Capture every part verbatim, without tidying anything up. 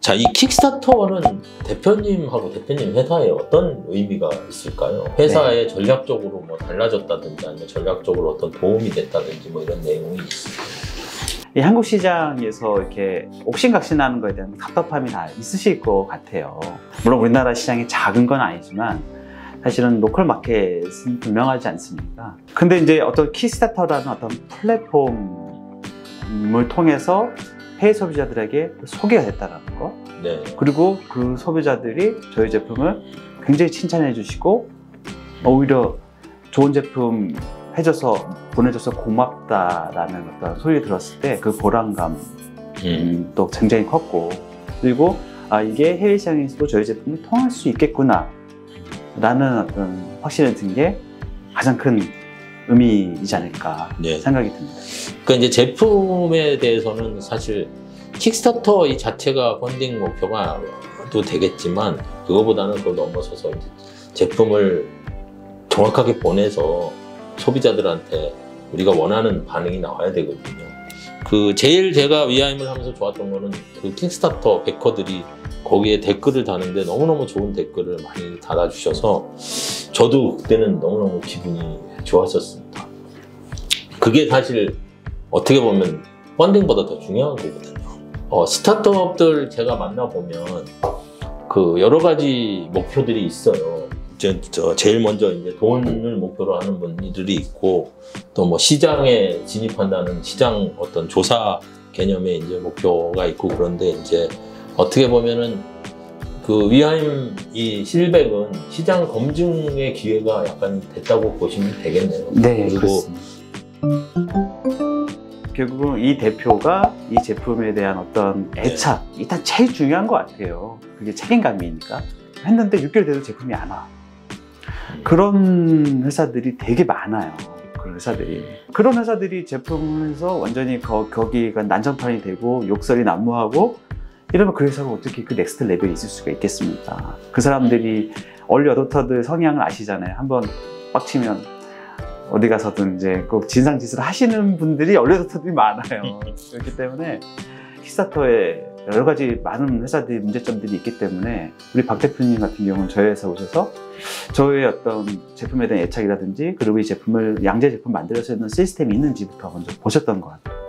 자, 이 킥스타터는 대표님하고 대표님 회사에 어떤 의미가 있을까요? 회사에 네. 전략적으로 뭐 달라졌다든지 아니면 전략적으로 어떤 도움이 됐다든지 뭐 이런 내용이 있을까요? 이 한국 시장에서 이렇게 옥신각신하는 거에 대한 답답함이 다 있으실 것 같아요. 물론 우리나라 시장이 작은 건 아니지만 사실은 로컬 마켓은 분명하지 않습니까? 근데 이제 어떤 킥스타터라는 어떤 플랫폼을 통해서 해외 소비자들에게 소개가 됐다는 거. 네. 그리고 그 소비자들이 저희 제품을 굉장히 칭찬해 주시고 오히려 좋은 제품 해줘서 보내줘서 고맙다라는 어떤 소리 들었을 때 그 보람감 음, 또 굉장히 컸고, 그리고 아 이게 해외 시장에서도 저희 제품이 통할 수 있겠구나 라는 어떤 확신을 든 게 가장 큰 의미이지 않을까 네. 생각이 듭니다. 그러니까 이제 제품에 대해서는 사실 킥스타터 이 자체가 펀딩 목표가 또 되겠지만 그거보다는 그걸 넘어서서 이제 제품을 정확하게 보내서 소비자들한테 우리가 원하는 반응이 나와야 되거든요. 그 제일 제가 위아임을 하면서 좋았던 거는 그 킥스타터 베커들이 거기에 댓글을 다는데 너무너무 좋은 댓글을 많이 달아주셔서 저도 그때는 너무너무 기분이 좋았었습니다. 그게 사실 어떻게 보면 펀딩보다 더 중요한 거거든요. 어, 스타트업들 제가 만나보면 그 여러 가지 목표들이 있어요. 저, 저 제일 먼저 이제 돈을 목표로 하는 분들이 있고 또 뭐 시장에 진입한다는 시장 어떤 조사 개념의 이제 목표가 있고, 그런데 이제 어떻게 보면은 그 위아임 이 실백은 시장 검증의 기회가 약간 됐다고 보시면 되겠네요. 네, 그리고 그렇습니다. 결국은 이 대표가 이 제품에 대한 어떤 애착, 네. 일단 제일 중요한 것 같아요. 그게 책임감이니까. 했는데 육 개월 돼도 제품이 안 와. 음. 그런 회사들이 되게 많아요. 그런 회사들이. 그런 회사들이 제품에서 완전히 거, 거기가 난장판이 되고 욕설이 난무하고 이러면 그 회사가 어떻게 그 넥스트 레벨에 있을 수가 있겠습니까? 그 사람들이 얼리 어댑터들 성향을 아시잖아요. 한번 빡치면 어디 가서든 이제 꼭 진상짓을 하시는 분들이 얼리 어댑터들이 많아요. 그렇기 때문에 킥스타터에 여러 가지 많은 회사들이 문제점들이 있기 때문에 우리 박 대표님 같은 경우는 저희 회사 오셔서 저의 어떤 제품에 대한 애착이라든지 그리고 이 제품을 양재 제품 만들어서 수 있는 시스템이 있는지부터 먼저 보셨던 것 같아요.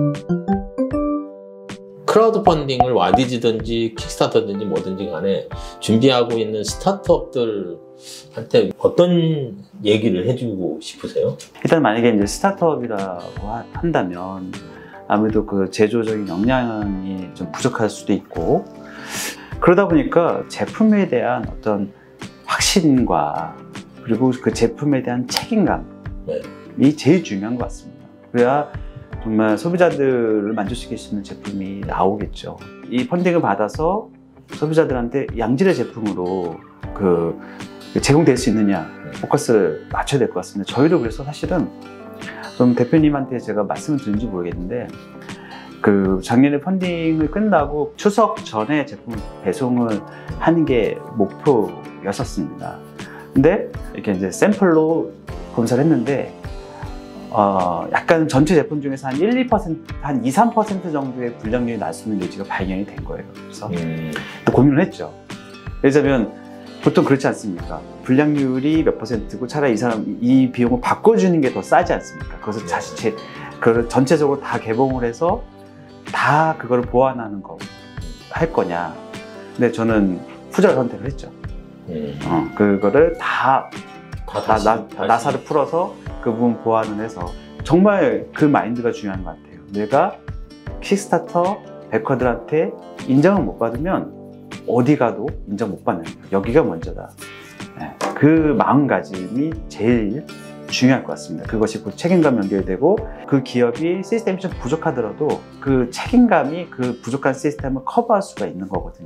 크라우드 펀딩을 와디즈든지 킥스타터든지 뭐든지 간에 준비하고 있는 스타트업들한테 어떤 얘기를 해주고 싶으세요? 일단 만약에 이제 스타트업이라고 한다면 아무래도 그 제조적인 역량이 좀 부족할 수도 있고, 그러다 보니까 제품에 대한 어떤 확신과 그리고 그 제품에 대한 책임감이 네. 제일 중요한 것 같습니다. 그래야 정말 소비자들을 만족시킬 수 있는 제품이 나오겠죠. 이 펀딩을 받아서 소비자들한테 양질의 제품으로 그 제공될 수 있느냐 포커스를 맞춰야 될 것 같습니다. 저희도 그래서 사실은 좀 대표님한테 제가 말씀을 드린지 모르겠는데 그 작년에 펀딩을 끝나고 추석 전에 제품 배송을 하는 게 목표였었습니다. 근데 이렇게 이제 샘플로 검사를 했는데 어, 약간 전체 제품 중에서 한 일, 이 퍼센트, 한 이, 삼 퍼센트 정도의 불량률이 날 수 있는 요지가 발견이 된 거예요. 그래서 음. 또 고민을 했죠. 왜냐면 보통 그렇지 않습니까? 불량률이 몇 퍼센트고 차라리 이 사람, 이 비용을 바꿔주는 게 더 싸지 않습니까? 그것을 다시 제, 그걸 전체적으로 다 개봉을 해서 다 그거를 보완하는 거 할 거냐. 근데 저는 후자를 선택을 했죠. 음. 어, 그거를 다, 다, 다 다시, 나, 다시. 나사를 풀어서 그 부분 보완을 해서 정말 그 마인드가 중요한 것 같아요. 내가 킥스타터 베커들한테 인정을 못 받으면 어디 가도 인정 못 받는 거예요. 여기가 먼저다. 네. 그 마음가짐이 제일 중요할 것 같습니다. 그것이 곧 책임감 연결되고 그 기업이 시스템이 좀 부족하더라도 그 책임감이 그 부족한 시스템을 커버할 수가 있는 거거든요.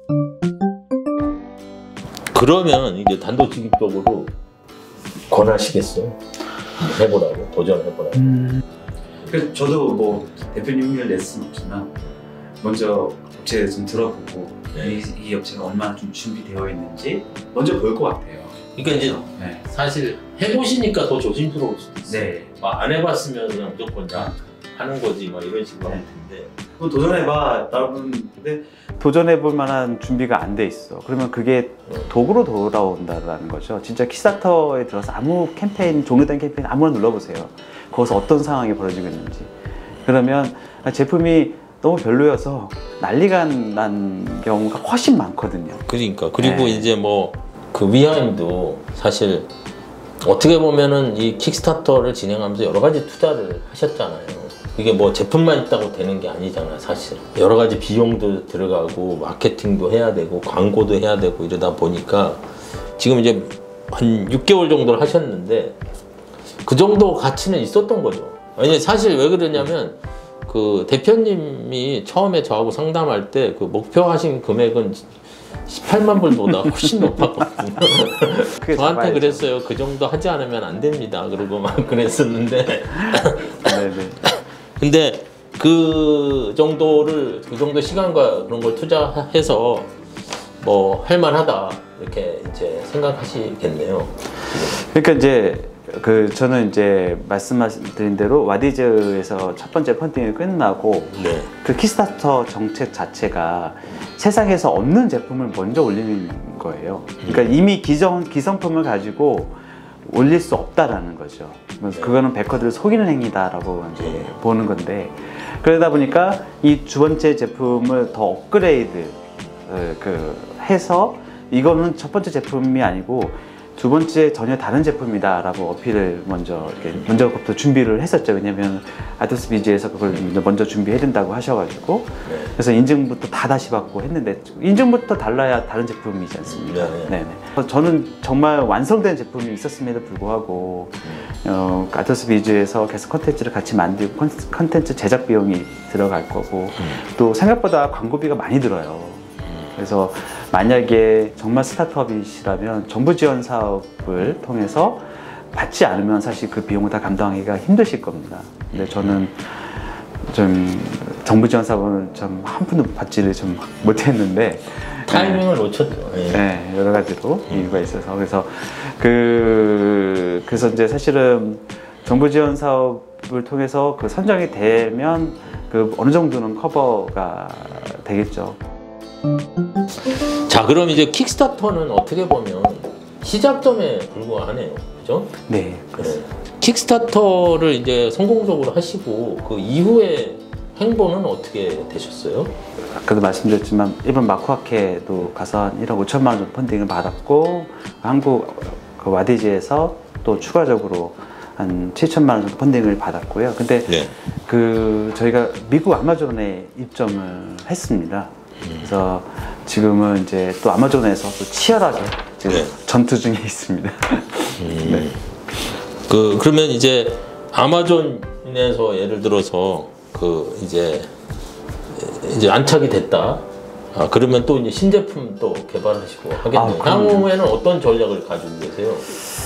그러면 이제 단도직입적으로 권하시겠어요? 해보라고, 도전해보라고. 음... 그래서 저도 뭐 대표님 의견을 낼 수는 없지만 먼저 업체 좀 들어보고 네. 이, 이 업체가 얼마나 좀 준비되어 있는지 먼저 볼 것 같아요. 그러니까 이제 네. 사실 해보시니까 더 조심스러울 수도 있어요. 네. 막 안 해봤으면 그냥 무조건 다 하는 거지 막 이런 식으로 하면 텐데. 또 도전해봐 여러분. 근데 도전해볼 만한 준비가 안 돼 있어. 그러면 그게 도구로 돌아온다라는 거죠. 진짜 킥스타터에 들어서 아무 캠페인, 종료된 캠페인 아무나 눌러보세요. 거기서 어떤 상황이 벌어지고 있는지. 그러면 제품이 너무 별로여서 난리가 난 경우가 훨씬 많거든요. 그러니까 그리고 네. 이제 뭐 그 위하임도 사실 어떻게 보면은 이 킥스타터를 진행하면서 여러 가지 투자를 하셨잖아요. 이게 뭐 제품만 있다고 되는 게 아니잖아요, 사실. 여러 가지 비용도 들어가고 마케팅도 해야 되고 광고도 해야 되고 이러다 보니까 지금 이제 한 육 개월 정도를 하셨는데 그 정도 가치는 있었던 거죠. 아니 사실 왜 그러냐면 그 대표님이 처음에 저하고 상담할 때 그 목표하신 금액은 십팔만 불보다 훨씬 높았거든요. 저한테 잡아야죠. 그랬어요. 그 정도 하지 않으면 안 됩니다. 그러고 막 그랬었는데. 네네. 근데 그 정도를 그 정도 시간과 그런 걸 투자해서 뭐 할만하다 이렇게 이제 생각하시겠네요. 그러니까 이제 그 저는 이제 말씀드린 대로 와디즈에서 첫 번째 펀딩이 끝나고 네. 그 킥스타터 정책 자체가 세상에서 없는 제품을 먼저 올리는 거예요. 그러니까 이미 기존 기성품을 가지고 올릴 수 없다라는 거죠. 그거는 백커들을 속이는 행위다라고 이제 보는 건데, 그러다 보니까 이 두 번째 제품을 더 업그레이드 그 해서 이거는 첫 번째 제품이 아니고 두 번째 전혀 다른 제품이다라고 어필을 먼저 이렇게 먼저부터 준비를 했었죠. 왜냐하면 아토스 비즈에서 그걸 먼저 준비해야 된다고 하셔가지고 네. 그래서 인증부터 다 다시 받고 했는데 인증부터 달라야 다른 제품이지 않습니까? 네. 네네. 저는 정말 완성된 제품이 있었음에도 불구하고 어, 아토스 비즈에서 계속 컨텐츠를 같이 만들고 컨텐츠 제작 비용이 들어갈 거고 또 생각보다 광고비가 많이 들어요. 그래서 만약에 정말 스타트업이시라면 정부 지원 사업을 통해서 받지 않으면 사실 그 비용을 다 감당하기가 힘드실 겁니다. 근데 저는 좀 정부 지원 사업을 좀 한 푼도 받지를 좀 못했는데 타이밍을 놓쳤죠. 예. 네, 여러 가지로 이유가 있어서 그래서 그 그래서 이제 사실은 정부 지원 사업을 통해서 그 선정이 되면 그 어느 정도는 커버가 되겠죠. 자, 그럼 이제 킥스타터는 어떻게 보면 시작점에 불과하네요, 그죠? 네. 네. 킥스타터를 이제 성공적으로 하시고 그 이후에 행보는 어떻게 되셨어요? 아까도 말씀드렸지만 일본 마쿠아케도 가서 한 일억 오천만 원 정도 펀딩을 받았고 한국 그 와디즈에서 또 추가적으로 한 칠천만 원 정도 펀딩을 받았고요. 근데 네. 그 저희가 미국 아마존에 입점을 했습니다. 그래서 지금은 이제 또 아마존에서 또 치열하게 지금 네. 전투 중에 있습니다. 음. 네. 그 그러면 이제 아마존에서 예를 들어서 그 이제 이제 안착이 됐다. 아, 그러면 또 이제 신제품 또 개발하시고 하겠네요. 아, 향후에는 어떤 전략을 가지고 계세요?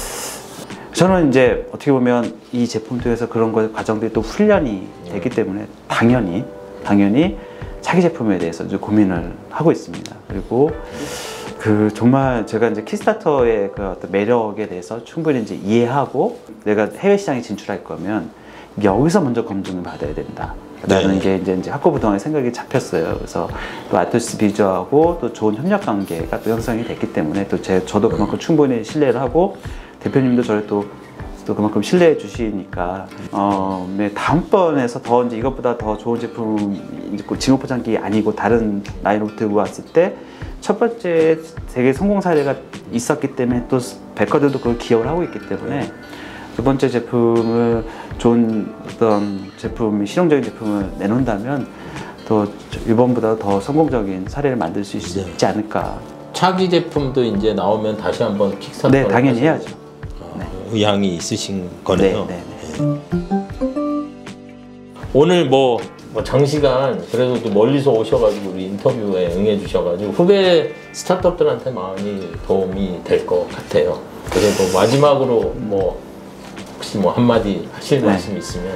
저는 이제 어떻게 보면 이 제품 통해서 그런 거 과정들이 또 훈련이 되기 때문에 당연히 당연히 차기 제품에 대해서 이제 고민을 하고 있습니다. 그리고 그 정말 제가 이제 킥스타터의 그 어떤 매력에 대해서 충분히 이제 이해하고 내가 해외 시장에 진출할 거면 여기서 먼저 검증을 받아야 된다. 라는 네. 게 이제, 이제 학고부동의 생각이 잡혔어요. 그래서 또 아토스 비즈하고 또 좋은 협력 관계가 또 형성이 됐기 때문에 또 제, 저도 그만큼 충분히 신뢰를 하고 대표님도 저를 또 또 그만큼 신뢰해 주시니까 어, 네, 다음번에서 더 이제 이것보다 더 좋은 제품 진호 포장기 아니고 다른 라인으로 들고 왔을 때 첫 번째 되게 성공 사례가 있었기 때문에 또 백화들도 그걸 기억을 하고 있기 때문에 두 번째 제품을 좋은 어떤 제품, 실용적인 제품을 내놓는다면 또 이번보다 더 성공적인 사례를 만들 수 있지 네. 않을까. 차기 제품도 이제 나오면 다시 한번 킥스타터 네, 당연히 해야죠. 어, 의향이 있으신 거네요. 네, 네, 네. 오늘 뭐, 뭐 장시간 그래도 또 멀리서 오셔가지고 우리 인터뷰에 응해 주셔가지고 후배 스타트업들한테 많이 도움이 될 것 같아요. 그래도 마지막으로 뭐 혹시 뭐 한마디 하실 네. 말씀 있으면.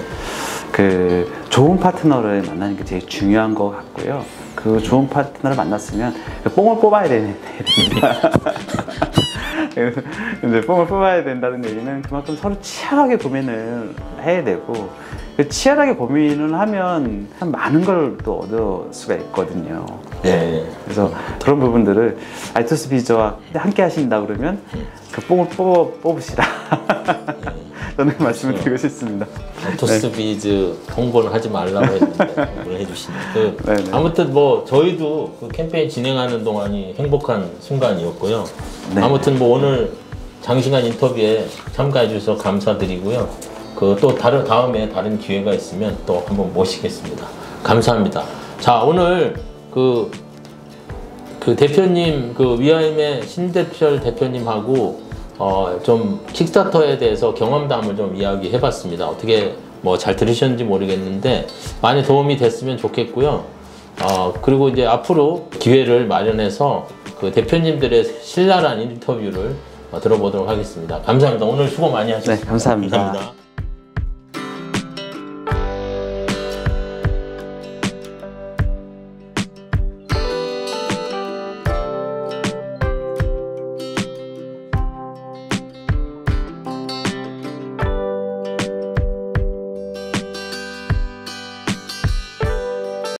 그 좋은 파트너를 만나는 게 제일 중요한 것 같고요. 그 좋은 파트너를 만났으면 뽕을 뽑아야 되는 됩니다. 이제 뽕을 뽑아야 된다는 얘기는 그만큼 서로 치열하게 고민을 해야 되고, 그 치열하게 고민을 하면 참 많은 걸 또 얻을 수가 있거든요. 네. 그래서 그런 부분들을 알토스 비즈와 함께 하신다 그러면 그 뽕을 뽑아, 뽑으시라. 저는 말씀을 드리고 싶습니다. 알토스 네. 비즈 홍보는 하지 말라고 했는데 홍보를 해주시네. 그 네네. 아무튼 뭐 저희도 그 캠페인 진행하는 동안이 행복한 순간이었고요. 네. 아무튼 뭐 오늘 장시간 인터뷰에 참가해 주셔서 감사드리고요. 그 또 다른 다음에 다른 기회가 있으면 또 한번 모시겠습니다. 감사합니다. 자, 오늘 그, 그 대표님, 그 위아임의 신대철 대표님하고 어, 좀 킥스타터에 대해서 경험담을 좀 이야기해 봤습니다. 어떻게 뭐 잘 들으셨는지 모르겠는데 많이 도움이 됐으면 좋겠고요. 어, 그리고 이제 앞으로 기회를 마련해서 그 대표님들의 신랄한 인터뷰를 어, 들어보도록 하겠습니다. 감사합니다. 오늘 수고 많이 하셨습니다. 네, 감사합니다. 감사합니다.